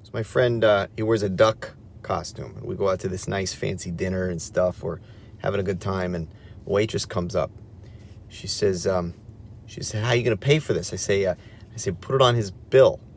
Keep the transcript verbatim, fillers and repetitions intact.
So my friend, uh, he wears a duck costume. And we go out to this nice fancy dinner and stuff. We're having a good time, and a waitress comes up. She says, um, she said, how are you going to pay for this? I say, uh, I say, put it on his bill.